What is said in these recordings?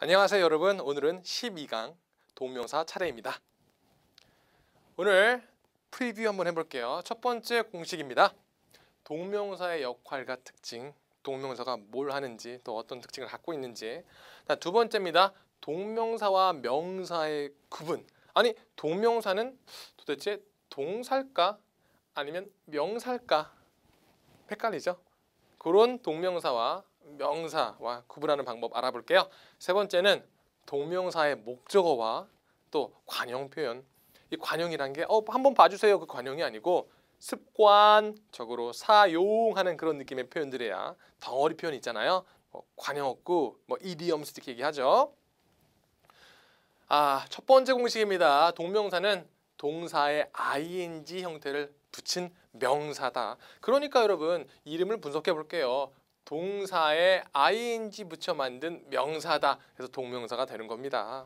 안녕하세요 여러분. 오늘은 12강 동명사 차례입니다. 오늘 프리뷰 한번 해볼게요. 첫 번째 공식입니다. 동명사의 역할과 특징, 동명사가 뭘 하는지 또 어떤 특징을 갖고 있는지. 두 번째입니다. 동명사와 명사의 구분. 아니 동명사는 도대체 동사일까 아니면 명사일까 헷갈리죠? 그런 동명사와 명사와 구분하는 방법 알아볼게요. 세 번째는 동명사의 목적어와 또 관용 표현. 이 관용이란 게 한번 봐주세요 그 관용이 아니고 습관적으로 사용하는 그런 느낌의 표현들이야. 덩어리 표현 있잖아요. 관용어구, 이디엄스 이렇게 얘기하죠. 첫 번째 공식입니다. 동명사는 동사의 ing 형태를 붙인 명사다. 그러니까 여러분 이름을 분석해 볼게요. 동사에 ing 붙여 만든 명사다. 그래서 동명사가 되는 겁니다.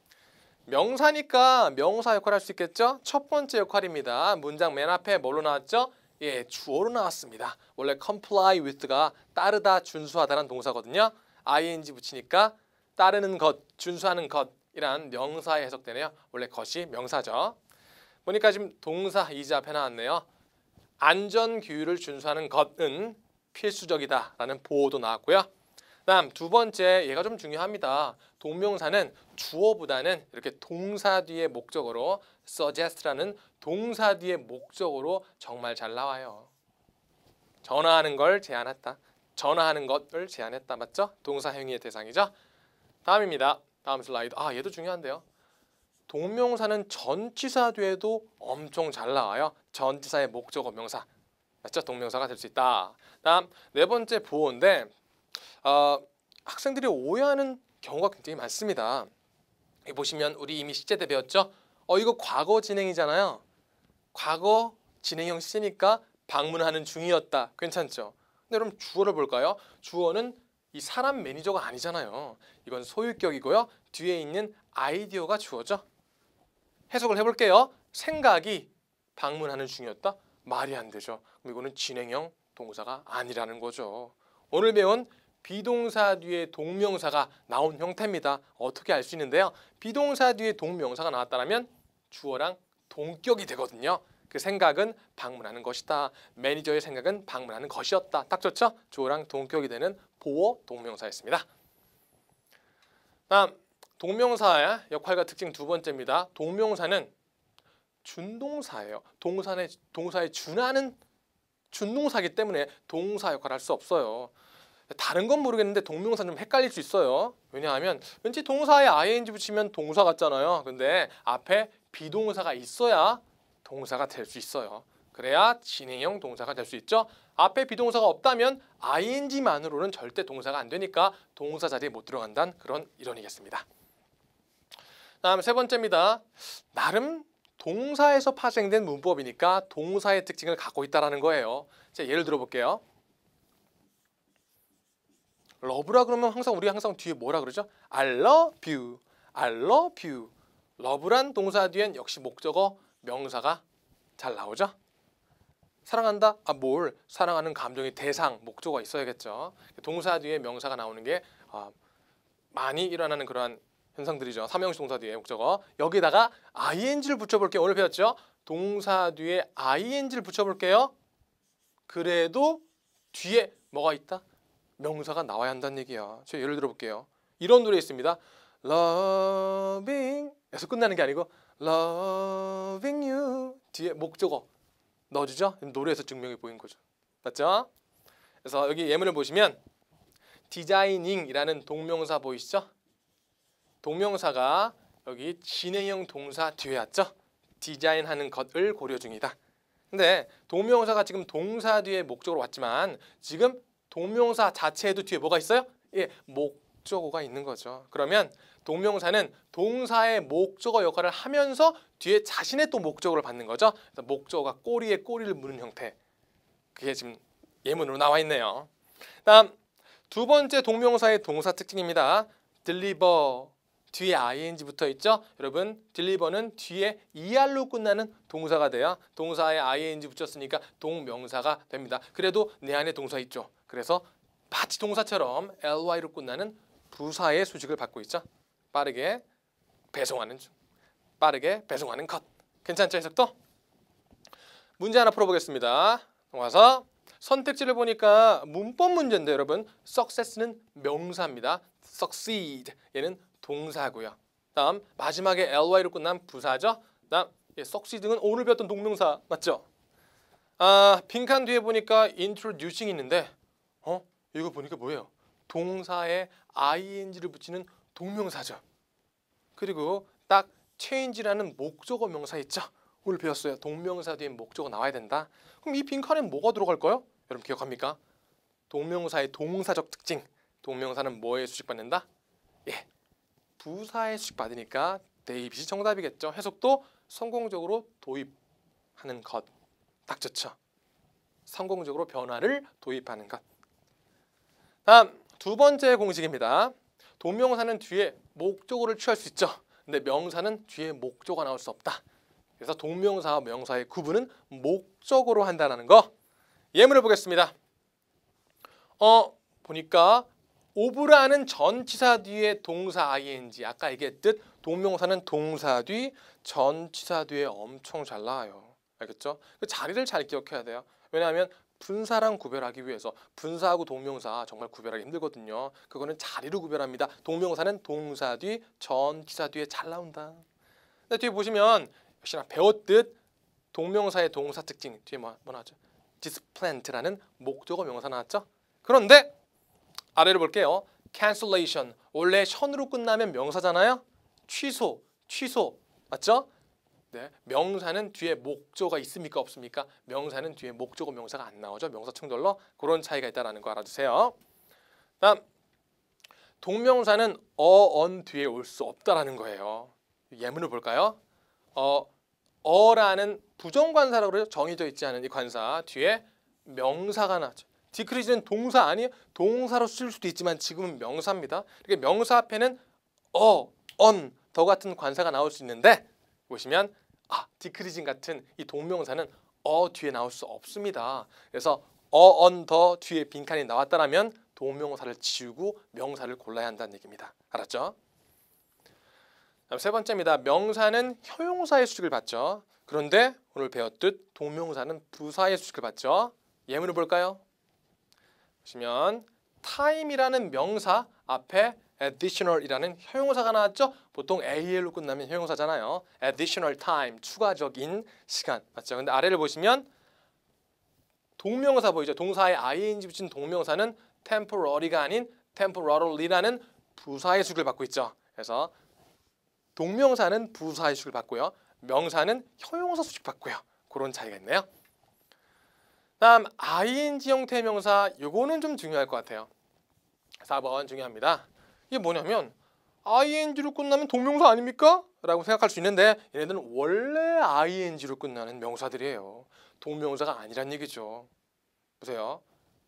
명사니까 명사 역할을 할 수 있겠죠? 첫 번째 역할입니다. 문장 맨 앞에 뭘로 나왔죠? 주어로 나왔습니다. 원래 comply with가 따르다, 준수하다는 동사거든요. ing 붙이니까 따르는 것, 준수하는 것이란 명사에 해석되네요. 원래 것이 명사죠. 보니까 지금 동사 is 앞에 나왔네요. 안전규율을 준수하는 것은 필수적이다라는 보호도 나왔고요. 다음 두 번째, 얘가 좀 중요합니다. 동명사는 주어보다는 이렇게 동사 뒤에 목적어로 suggest라는 동사 뒤에 목적어로 정말 잘 나와요. 전화하는 걸 제안했다. 전화하는 것을 제안했다. 맞죠? 동사 행위의 대상이죠. 다음입니다. 다음 슬라이드. 얘도 중요한데요. 동명사는 전치사 뒤에도 엄청 잘 나와요. 전치사의 목적어 명사. 맞죠? 동명사가 될 수 있다. 다음 네 번째 보호인데 학생들이 오해하는 경우가 굉장히 많습니다. 여기 보시면 우리 이미 시제 때 배웠죠? 이거 과거 진행이잖아요. 과거 진행형 시제니까 방문하는 중이었다. 괜찮죠? 근데 그럼 주어를 볼까요? 주어는 이 사람 매니저가 아니잖아요. 이건 소유격이고요. 뒤에 있는 아이디어가 주어죠. 해석을 해볼게요. 생각이 방문하는 중이었다? 말이 안 되죠. 그럼 이거는 진행형 동사가 아니라는 거죠. 오늘 배운 비동사 뒤에 동명사가 나온 형태입니다. 어떻게 알 수 있는데요. 비동사 뒤에 동명사가 나왔다면 주어랑 동격이 되거든요. 그 생각은 방문하는 것이다. 매니저의 생각은 방문하는 것이었다. 딱 좋죠? 주어랑 동격이 되는 보어 동명사였습니다. 다음 동명사의 역할과 특징 두 번째입니다. 동명사는 준동사예요. 동사에 준하는 준동사이기 때문에 동사 역할을 할 수 없어요. 다른 건 모르겠는데 동명사는 좀 헷갈릴 수 있어요. 왜냐하면 왠지 동사에 ing 붙이면 동사 같잖아요. 근데 앞에 비동사가 있어야 동사가 될 수 있어요. 그래야 진행형 동사가 될 수 있죠. 앞에 비동사가 없다면 ing만으로는 절대 동사가 안 되니까 동사 자리에 못 들어간다는 그런 이론이겠습니다. 다음 세 번째입니다. 나름 동사에서 파생된 문법이니까 동사의 특징을 갖고 있다는 거예요. 자, 예를 들어볼게요. 러브라 그러면 우리 항상 뒤에 뭐라 그러죠? I love you, I love you. 러브란 동사 뒤엔 역시 목적어, 명사가 잘 나오죠? 사랑한다? 사랑하는 감정의 대상, 목적어가 있어야겠죠. 동사 뒤에 명사가 나오는 게 많이 일어나는 그러한 현상들이죠. 삼형식 동사 뒤에 목적어. 여기다가 ing를 붙여볼게요. 오늘 배웠죠? 동사 뒤에 ing를 붙여볼게요. 그래도 뒤에 뭐가 있다? 명사가 나와야 한다는 얘기야. 제가 예를 들어볼게요. 이런 노래 있습니다. Loving 에서 끝나는 게 아니고 Loving you 뒤에 목적어 넣어주죠? 노래에서 증명이 보인 거죠. 맞죠? 그래서 여기 예문을 보시면 디자이닝이라는 동명사 보이시죠? 동명사가 여기 진행형 동사 뒤에 왔죠? 디자인하는 것을 고려 중이다. 근데 동명사가 지금 동사 뒤에 목적으로 왔지만 지금 동명사 자체에도 뒤에 뭐가 있어요? 목적어가 있는 거죠. 그러면 동명사는 동사의 목적어 역할을 하면서 뒤에 자신의 또 목적어를 받는 거죠. 그래서 목적어가 꼬리에 꼬리를 무는 형태. 그게 지금 예문으로 나와 있네요. 다음 두 번째 동명사의 동사 특징입니다. deliver 뒤에 ing 붙어 있죠? 여러분 deliver는 뒤에 er로 끝나는 동사가 돼요. 동사에 ing 붙였으니까 동명사가 됩니다. 그래도 내 안에 동사 있죠. 그래서 마치 동사처럼 ly로 끝나는 부사의 수직을 받고 있죠. 빠르게 배송하는 중. 빠르게 배송하는 것. 괜찮죠, 해석도? 문제 하나 풀어보겠습니다. 와서 선택지를 보니까 문법 문제인데 여러분 success는 명사입니다. succeed 얘는 동사고요. 다음 마지막에 ly로 끝난 부사죠. 다음 succeed는 오늘 배웠던 동명사 맞죠? 빈칸 뒤에 보니까 introducing이 있는데 이거 보니까 뭐예요? 동사에 ing를 붙이는 동명사죠. 그리고 딱 change라는 목적어 명사 있죠. 오늘 배웠어요. 동명사 뒤에 목적어 나와야 된다. 그럼 이 빈칸엔 뭐가 들어갈까요? 여러분 기억합니까? 동명사의 동사적 특징. 동명사는 뭐에 수식받는다? 예, 부사에 수식받으니까 데이빗이 정답이겠죠. 해석도 성공적으로 도입하는 것. 딱 좋죠. 성공적으로 변화를 도입하는 것. 다음 두 번째 공식입니다. 동명사는 뒤에 목적어를 취할 수 있죠. 근데 명사는 뒤에 목적어가 나올 수 없다. 그래서 동명사와 명사의 구분은 목적어로 한다는 거. 예문을 보겠습니다. 보니까 of라는 전치사 뒤에 동사 ing. 아까 얘기했듯 동명사는 동사 뒤, 전치사 뒤에 엄청 잘 나와요. 알겠죠? 그 자리를 잘 기억해야 돼요. 왜냐하면 분사랑 구별하기 위해서 분사하고 동명사 정말 구별하기 힘들거든요. 그거는 자리로 구별합니다. 동명사는 동사 뒤, 전치사 뒤에 잘 나온다. 근데 뒤에 보시면 역시나 배웠듯 동명사의 동사 특징 뒤에 뭐 나왔죠? displant라는 목적어 명사 나왔죠? 그런데 아래를 볼게요. cancellation 원래 션으로 끝나면 명사잖아요. 취소 맞죠? 네, 명사는 뒤에 목적어가 있습니까 없습니까? 명사는 뒤에 목적어 명사가 안 나오죠. 명사 충돌로 그런 차이가 있다는 거 알아두세요. 다음 동명사는 on 뒤에 올 수 없다라는 거예요. 예문을 볼까요? 어라는 부정관사라고 그래요. 정해져 있지 않은 이 관사 뒤에 명사가 나죠. decrease는 동사 아니에요? 동사로 쓸 수도 있지만 지금은 명사입니다. 이렇게 명사 앞에는 on, 더 같은 관사가 나올 수 있는데 보시면 decreasing 같은 이 동명사는 뒤에 나올 수 없습니다. 그래서 on 더 뒤에 빈칸이 나왔다라면 동명사를 지우고 명사를 골라야 한다는 얘기입니다. 알았죠? 다음 세 번째입니다. 명사는 형용사의 수식을 받죠. 그런데 오늘 배웠듯 동명사는 부사의 수식을 받죠. 예문을 볼까요? 보시면 time이라는 명사 앞에 additional이라는 형용사가 나왔죠. 보통 AL로 끝나면 형용사잖아요. additional time, 추가적인 시간 맞죠? 근데 아래를 보시면 동명사 보이죠? 동사에 ing 붙인 동명사는 temporary가 아닌 temporarily 부사의 수식을 받고 있죠. 그래서 동명사는 부사의 수식을 받고요. 명사는 형용사 수식 받고요. 그런 차이가 있네요. 다음 ing 형태의 명사 요거는 좀 중요할 것 같아요. 4번 중요합니다. 이게 뭐냐면 ing로 끝나면 동명사 아닙니까? 라고 생각할 수 있는데 얘네들은 원래 ing로 끝나는 명사들이에요. 동명사가 아니란 얘기죠. 보세요.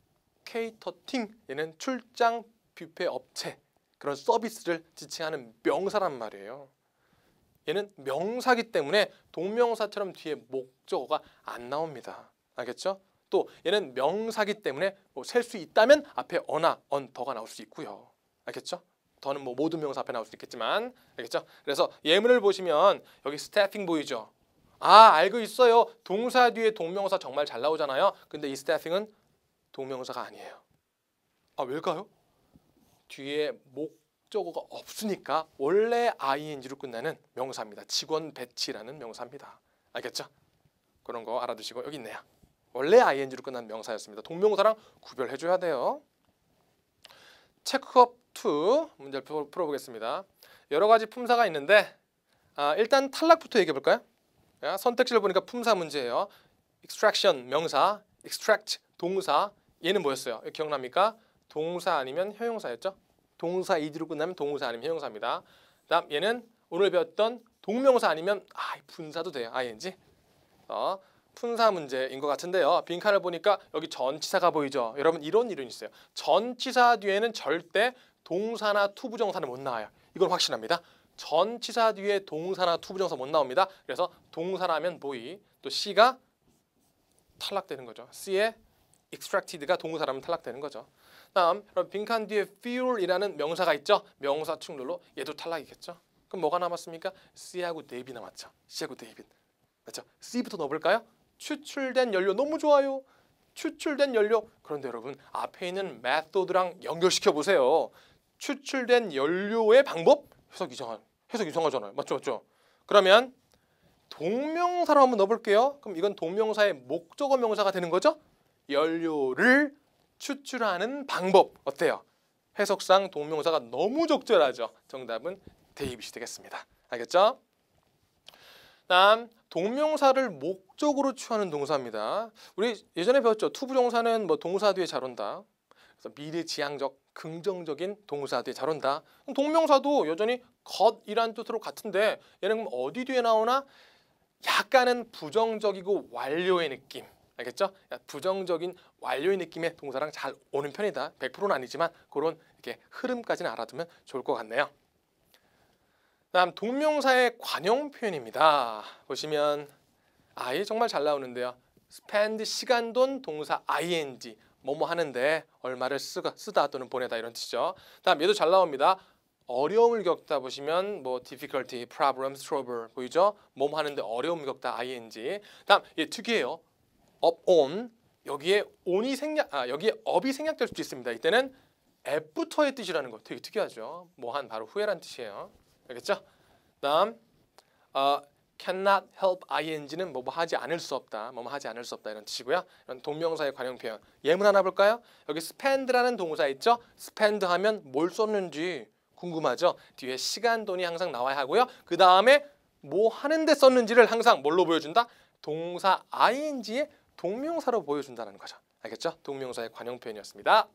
케이터팅 얘는 출장 뷔페 업체 그런 서비스를 지칭하는 명사란 말이에요. 얘는 명사기 때문에 동명사처럼 뒤에 목적어가 안 나옵니다. 알겠죠? 또 얘는 명사기 때문에 셀 수 있다면 앞에 어나 더가 나올 수 있고요. 알겠죠? 더는 모든 명사 앞에 나올 수 있겠지만 알겠죠? 그래서 예문을 보시면 여기 스태핑 보이죠? 알고 있어요. 동사 뒤에 동명사 정말 잘 나오잖아요. 근데 이 스태핑은 동명사가 아니에요. 왜일까요? 뒤에 목적어가 없으니까 원래 ing로 끝나는 명사입니다. 직원 배치라는 명사입니다. 알겠죠? 그런 거 알아두시고 여기 있네요. 원래 ing로 끝난 명사였습니다. 동명사랑 구별해줘야 돼요. 체크업 2 문제를 풀어보겠습니다. 여러 가지 품사가 있는데 일단 탈락부터 얘기해볼까요? 선택지를 보니까 품사 문제예요. extraction 명사, extract 동사 얘는 뭐였어요? 기억납니까? 동사 아니면 형용사였죠? 동사 id로 끝나면 동사 아니면 형용사입니다. 다음 얘는 오늘 배웠던 동명사 아니면 분사도 돼요. ing. 분사 문제인 것 같은데요. 빈칸을 보니까 여기 전치사가 보이죠? 여러분 이런 이론이 있어요. 전치사 뒤에는 절대 동사나 투부정사는 못 나와요. 이건 확실합니다. 전치사 뒤에 동사나 투부정사 못 나옵니다. 그래서 동사라면 보이, 또 C가 탈락되는 거죠. C에 extracted가 동사라면 탈락되는 거죠. 다음 그럼 빈칸 뒤에 feel이라는 명사가 있죠. 명사 충돌로 얘도 탈락이겠죠. 그럼 뭐가 남았습니까? C하고 Dave이 남았죠. C하고 David. 맞죠? C부터 넣어볼까요? 추출된 연료 너무 좋아요. 추출된 연료. 그런데 여러분 앞에 있는 method랑 연결시켜 보세요. 추출된 연료의 방법? 해석 이상하잖아요. 맞죠? 그러면 동명사로 한번 넣어볼게요. 그럼 이건 동명사의 목적어 명사가 되는 거죠? 연료를 추출하는 방법 어때요? 해석상 동명사가 너무 적절하죠. 정답은 데이빗이 되겠습니다. 알겠죠? 다음 동명사를 목적으로 취하는 동사입니다. 우리 예전에 배웠죠. 투부정사는 뭐 동사 뒤에 잘 온다. 그래서 미래지향적 긍정적인 동사 뒤에 잘 온다. 동명사도 여전히 것이란 뜻으로 같은데 얘는 그럼 어디 뒤에 나오나? 약간은 부정적이고 완료의 느낌. 알겠죠? 부정적인 완료의 느낌의 동사랑 잘 오는 편이다. 100%는 아니지만 그런 이렇게 흐름까지는 알아두면 좋을 것 같네요. 다음 동명사의 관용 표현입니다. 보시면 이게 정말 잘 나오는데요. spend 시간 돈 동사 ing 뭐뭐 하는데 얼마를 쓰다 또는 보내다 이런 뜻이죠. 다음 얘도 잘 나옵니다. 어려움을 겪다 보시면 뭐 difficulty, problems, trouble 보이죠? 뭐뭐 하는데 어려움을 겪다 ing. 다음 얘 특이해요. up on 여기에 on이 여기에 up이 생략될 수도 있습니다. 이때는 F부터의 뜻이라는 거 되게 특이하죠. 뭐한 바로 후에란 뜻이에요. 알겠죠? 다음 cannot help ing는 뭐뭐 하지 않을 수 없다. 뭐뭐 하지 않을 수 없다 이런 뜻이고요. 이런 동명사의 관용 표현. 예문 하나 볼까요? 여기 spend라는 동사 있죠? spend 하면 뭘 썼는지 궁금하죠? 뒤에 시간 돈이 항상 나와야 하고요. 그 다음에 뭐 하는데 썼는지를 항상 뭘로 보여준다? 동사 ing의 동명사로 보여준다는 거죠. 알겠죠? 동명사의 관용 표현이었습니다.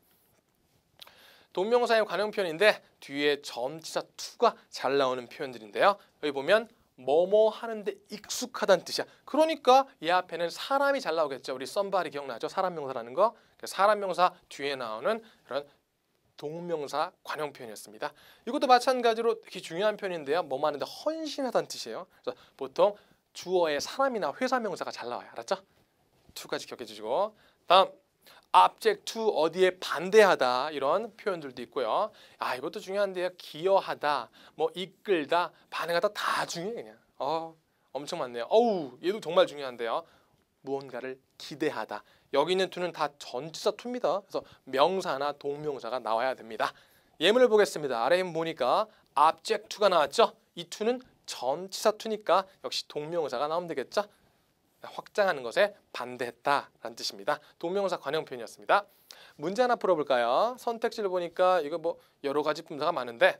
동명사의 관용 표현인데 뒤에 점치사 to가 잘 나오는 표현들인데요. 여기 보면 뭐뭐 하는데 익숙하다는 뜻이야. 그러니까 이 앞에는 사람이 잘 나오겠죠. 우리 somebody 기억나죠? 사람 명사라는 거. 사람 명사 뒤에 나오는 그런 동명사 관용 표현이었습니다. 이것도 마찬가지로 되게 중요한 표현인데요. 뭐뭐 하는데 헌신하다는 뜻이에요. 그래서 보통 주어의 사람이나 회사 명사가 잘 나와요. 알았죠? to까지 기억해 주시고 다음 object to 어디에 반대하다 이런 표현들도 있고요. 이것도 중요한데요. 기여하다, 뭐 이끌다, 반응하다 다 중요해 그냥. 엄청 많네요. 얘도 정말 중요한데요. 무언가를 기대하다. 여기 있는 to는 다 전치사 to입니다. 그래서 명사나 동명사가 나와야 됩니다. 예문을 보겠습니다. 아래 예문 보니까 object to가 나왔죠. 이 to는 전치사 to니까 역시 동명사가 나오면 되겠죠. 확장하는 것에 반대했다라는 뜻입니다. 동명사 관용 표현이었습니다. 문제 하나 풀어볼까요? 선택지를 보니까 이거 뭐 여러 가지 품사가 많은데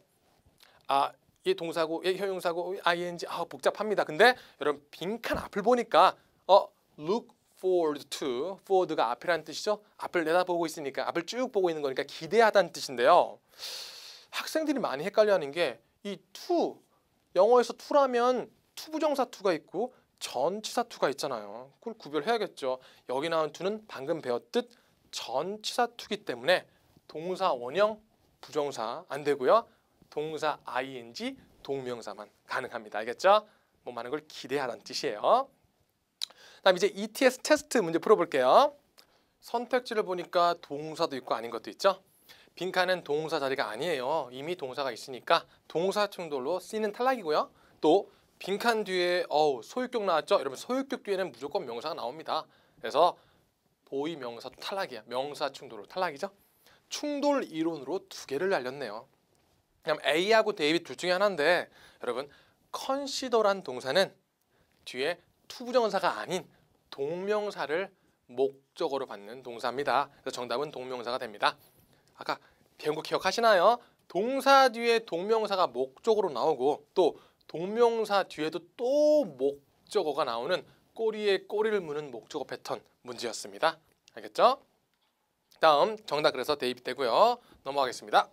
얘 동사고 얘 형용사고 ing 복잡합니다. 근데 여러분 빈칸 앞을 보니까 look forward to forward가 앞이라는 뜻이죠. 앞을 내다보고 있으니까 앞을 쭉 보고 있는 거니까 기대하다는 뜻인데요. 학생들이 많이 헷갈려하는 게 이 to 영어에서 to라면 투부정사 to가 있고 전치사 to가 있잖아요. 그걸 구별해야겠죠. 여기 나온 to는 방금 배웠듯 전치사 to이기 때문에 동사 원형 부정사 안 되고요. 동사 ing 동명사만 가능합니다. 알겠죠? 뭐 많은 걸 기대하라는 뜻이에요. 다음 이제 ETS 테스트 문제 풀어볼게요. 선택지를 보니까 동사도 있고 아닌 것도 있죠. 빈칸은 동사 자리가 아니에요. 이미 동사가 있으니까 동사 충돌로 C는 탈락이고요. 또 빈칸 뒤에 소유격 나왔죠? 여러분 소유격 뒤에는 무조건 명사가 나옵니다. 그래서 보이 명사도 탈락이야. 명사 충돌로 탈락이죠. 충돌 이론으로 두 개를 날렸네요. 그럼 A하고 데이빗 둘 중에 하나인데 여러분 consider란 동사는 뒤에 투부정사가 아닌 동명사를 목적어로 받는 동사입니다. 그래서 정답은 동명사가 됩니다. 아까 배운 거 기억하시나요? 동사 뒤에 동명사가 목적어로 나오고 또 동명사 뒤에도 또 목적어가 나오는 꼬리에 꼬리를 무는 목적어 패턴 문제였습니다. 알겠죠? 다음 정답 그래서 데이빗 되고요. 넘어가겠습니다.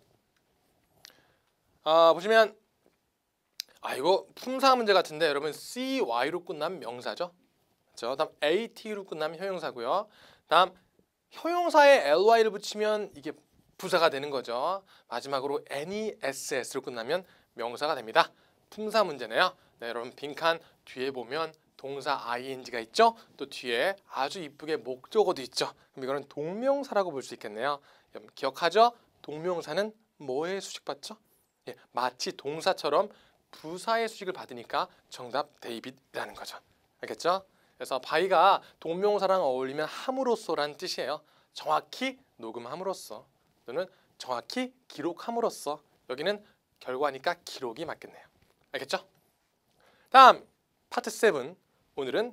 보시면 이거 품사 문제 같은데 여러분 CY로 끝나면 명사죠. 그렇죠? 다음 AT로 끝나면 형용사고요. 다음 형용사에 LY를 붙이면 이게 부사가 되는 거죠. 마지막으로 NESS로 끝나면 명사가 됩니다. 품사 문제네요. 네, 여러분 빈칸 뒤에 보면 동사 ing가 있죠. 또 뒤에 아주 이쁘게 목적어도 있죠. 그럼 이거는 동명사라고 볼 수 있겠네요. 여러분 기억하죠? 동명사는 뭐의 수식 받죠? 예, 마치 동사처럼 부사의 수식을 받으니까 정답 데이빗이라는 거죠. 알겠죠? 그래서 바이가 동명사랑 어울리면 함으로써라는 뜻이에요. 정확히 녹음함으로써 또는 정확히 기록함으로써. 여기는 결과니까 기록이 맞겠네요. 알겠죠? 다음 파트 7. 오늘은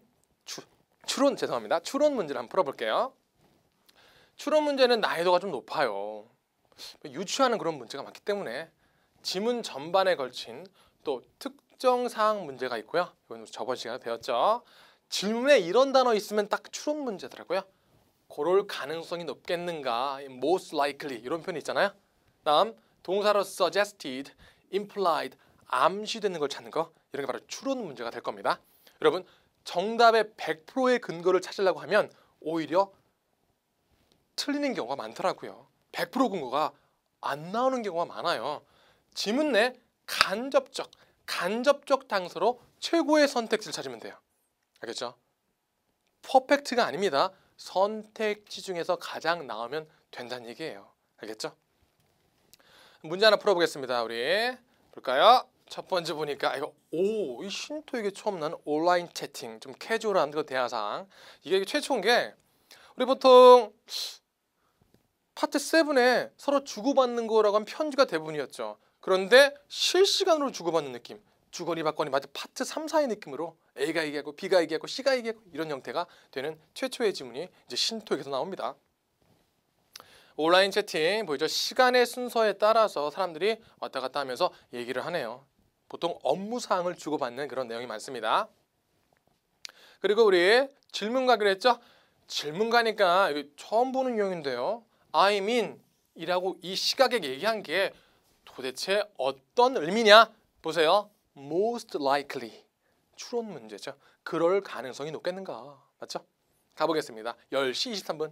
추론 문제를 한번 풀어볼게요. 추론 문제는 난이도가 좀 높아요. 유추하는 그런 문제가 많기 때문에 지문 전반에 걸친 또 특정 사항 문제가 있고요. 이건 저번 시간에 배웠죠. 질문에 이런 단어 있으면 딱 추론 문제더라고요. 그럴 가능성이 높겠는가, most likely 이런 표현이 있잖아요. 다음 동사로 suggested, implied, 암시되는 걸 찾는 거, 이런 게 바로 추론 문제가 될 겁니다. 여러분 정답의 100%의 근거를 찾으려고 하면 오히려 틀리는 경우가 많더라고요. 100% 근거가 안 나오는 경우가 많아요. 지문 내 간접적 단서로 최고의 선택지를 찾으면 돼요. 알겠죠? 퍼펙트가 아닙니다. 선택지 중에서 가장 나오면 된다는 얘기예요. 알겠죠? 문제 하나 풀어보겠습니다. 우리 볼까요? 첫 번째 보니까 이 신토에게 처음 나는 온라인 채팅, 좀 캐주얼한 그 대화상. 이게 최초인 게 우리 보통 파트 7에 서로 주고받는 거라고 하면 편지가 대부분이었죠. 그런데 실시간으로 주고받는 느낌, 주거니 받거니 마치 파트 3, 4의 느낌으로 A가 얘기하고 B가 얘기하고 C가 얘기하고 이런 형태가 되는 최초의 지문이 이제 신토에게서 나옵니다. 온라인 채팅 보이죠? 시간의 순서에 따라서 사람들이 왔다 갔다 하면서 얘기를 하네요. 보통 업무 사항을 주고받는 그런 내용이 많습니다. 그리고 우리 질문 가기로 했죠? 질문 가니까 처음 보는 용어인데요. I mean 이라고 이 시각에 얘기한 게 도대체 어떤 의미냐? 보세요. most likely. 추론 문제죠. 그럴 가능성이 높겠는가? 맞죠? 가보겠습니다. 10시 23분.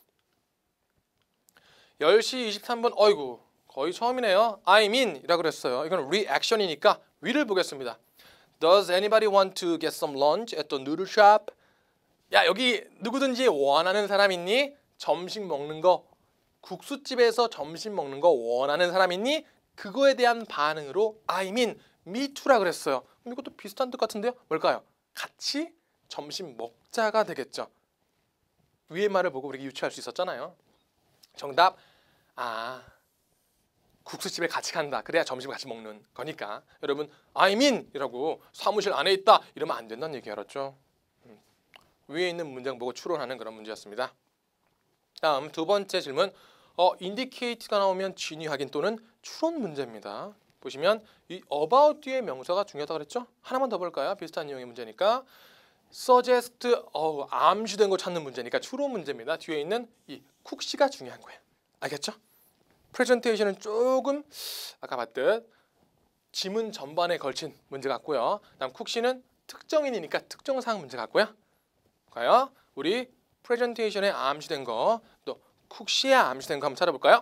10시 23분. 어이구. 거의 처음이네요. I mean 이라고 그랬어요. 이건 reaction이니까 위를 보겠습니다. Does anybody want to get some lunch at the noodle shop? 야, 여기 누구든지 원하는 사람 있니? 점심 먹는 거, 국수집에서 점심 먹는 거 원하는 사람 있니? 그거에 대한 반응으로 I mean, me too라 그랬어요. 그럼 이것도 비슷한 뜻 같은데요? 뭘까요? 같이 점심 먹자가 되겠죠. 위의 말을 보고 우리가 유추할 수 있었잖아요. 정답, 국수집에 같이 간다. 그래야 점심을 같이 먹는 거니까. 여러분, I mean 이라고 사무실 안에 있다 이러면 안 된다는 얘기 알았죠? 위에 있는 문장 보고 추론하는 그런 문제였습니다. 다음 두 번째 질문. indicate가 나오면 진위 확인 또는 추론 문제입니다. 보시면 이 about 뒤에 명사가 중요하다고 그랬죠? 하나만 더 볼까요? 비슷한 내용의 문제니까. suggest, 암시된 거 찾는 문제니까 추론 문제입니다. 뒤에 있는 이 쿡시가 중요한 거예요. 알겠죠? 프레젠테이션은 조금 아까 봤듯 지문 전반에 걸친 문제 같고요. 다음 쿡시는 특정인이니까 특정 사항 문제 같고요. 가요. 우리 프레젠테이션에 암시된 거, 또 쿡시에 암시된 거 한번 찾아볼까요?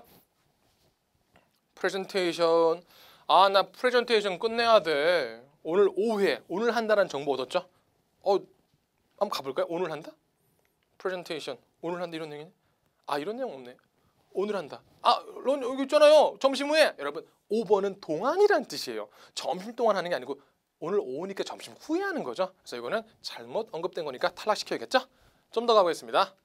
프레젠테이션. 나 프레젠테이션 끝내야 돼. 오늘 오후에 오늘 한다는 정보 얻었죠? 한번 가볼까요? 오늘 한다? 프레젠테이션 오늘 한다 이런 내용이네. 이런 내용 없네. 오늘 한다. 여기 있잖아요. 점심 후에. 여러분 5번은 동안이란 뜻이에요. 점심 동안 하는 게 아니고 오늘 오후니까 점심 후에 하는 거죠. 그래서 이거는 잘못 언급된 거니까 탈락시켜야겠죠? 좀 더 가보겠습니다.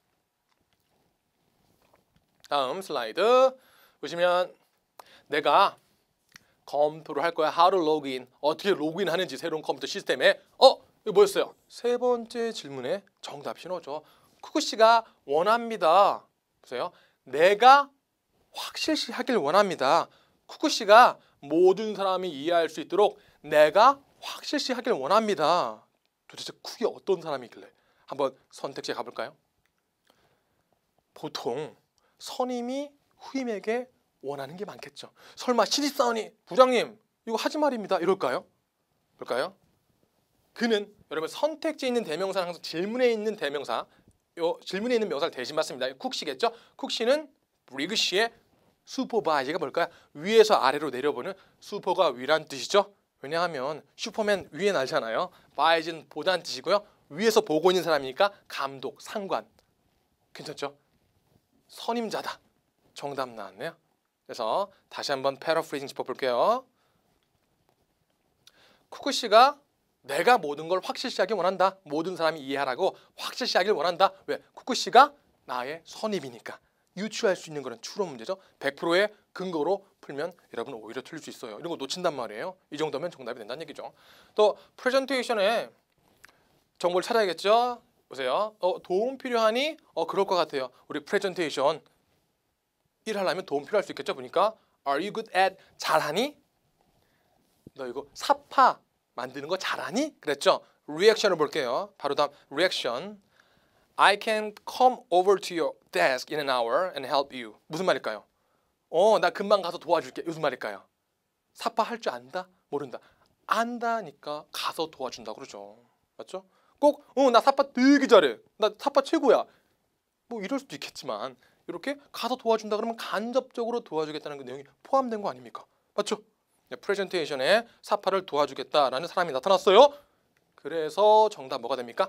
다음 슬라이드 보시면 내가 검토를 할 거야. How to log in. 어떻게 로그인 하는지 새로운 컴퓨터 시스템에. 이거 뭐였어요? 세 번째 질문에 정답 신호죠. 쿠쿠씨가 원합니다. 보세요. 내가 확실시 하길 원합니다. 쿠쿠씨가 모든 사람이 이해할 수 있도록 내가 확실시 하길 원합니다. 도대체 쿡이 어떤 사람이길래? 한번 선택지에 가볼까요? 보통 선임이 후임에게 원하는 게 많겠죠. 설마 신입사원이 부장님 이거 하지 말입니다 이럴까요? 그럴까요? 그는 여러분 선택지에 있는 대명사는 항상 질문에 있는 대명사, 질문에 있는 명사를 대신 받습니다. 쿡시겠죠? 쿡시는 브리그시의 슈퍼바이저가 뭘까요? 위에서 아래로 내려보는 슈퍼가 위란 뜻이죠. 왜냐하면 슈퍼맨 위에 날잖아요. 바이즈는 보다는 뜻이고요. 위에서 보고 있는 사람이니까 감독, 상관. 괜찮죠? 선임자다. 정답 나왔네요. 그래서 다시 한번 패러프레이징 짚어볼게요. 쿠쿠 씨가 내가 모든 걸 확실시하길 원한다. 모든 사람이 이해하라고 확실시하길 원한다. 왜? 쿠쿠 씨가 나의 선입이니까. 유추할 수 있는 그런 추론 문제죠. 100%의 근거로 풀면 여러분 오히려 틀릴 수 있어요. 이런 거 놓친단 말이에요. 이 정도면 정답이 된다는 얘기죠. 또 프레젠테이션에 정보를 찾아야겠죠. 보세요. 도움 필요하니? 그럴 것 같아요. 우리 프레젠테이션 일하려면 도움 필요할 수 있겠죠. 보니까 Are you good at 잘하니? 너 이거 사파 만드는 거 잘하니? 그랬죠. 리액션을 볼게요. 바로 다음 리액션. I can come over to your desk in an hour and help you. 무슨 말일까요? 나 금방 가서 도와줄게. 무슨 말일까요? 사파 할 줄 안다? 모른다. 안다니까 가서 도와준다 그러죠. 맞죠? 꼭 나 사파 되게 잘해. 나 사파 최고야. 뭐 이럴 수도 있겠지만 이렇게 가서 도와준다 그러면 간접적으로 도와주겠다는 그 내용이 포함된 거 아닙니까? 맞죠? 프레젠테이션에 사파를 도와주겠다라는 사람이 나타났어요. 그래서 정답 뭐가 됩니까?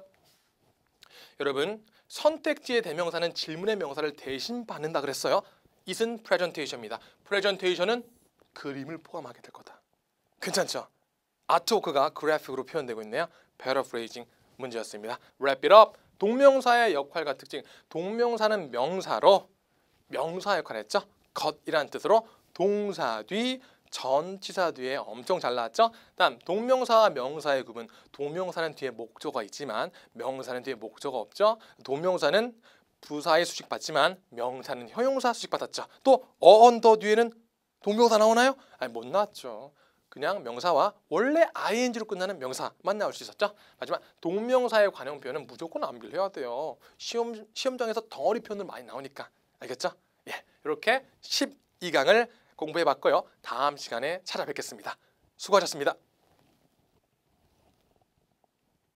여러분 선택지의 대명사는 질문의 명사를 대신 받는다 그랬어요. it은 presentation입니다. presentation은 그림을 포함하게 될 거다. 괜찮죠? 아트워크가 그래픽으로 표현되고 있네요. paraphrasing 문제였습니다. wrap it up. 동명사의 역할과 특징. 동명사는 명사로 명사 역할을 했죠. 것이라는 뜻으로 동사 뒤 전치사 뒤에 엄청 잘 나왔죠. 다음 동명사와 명사의 구분. 동명사는 뒤에 목적어가 있지만 명사는 뒤에 목적어 없죠. 동명사는 부사의 수식 받지만 명사는 형용사 수식 받았죠. 또 언더 뒤에는 동명사 나오나요? 아니 못 나왔죠. 그냥 명사와 원래 ing로 끝나는 명사만 나올 수 있었죠. 하지만 동명사의 관용 표현은 무조건 암기해야 돼요. 시험장에서 덩어리 표현들 많이 나오니까. 알겠죠? 예, 이렇게 12강을 공부해봤고요. 다음 시간에 찾아뵙겠습니다. 수고하셨습니다.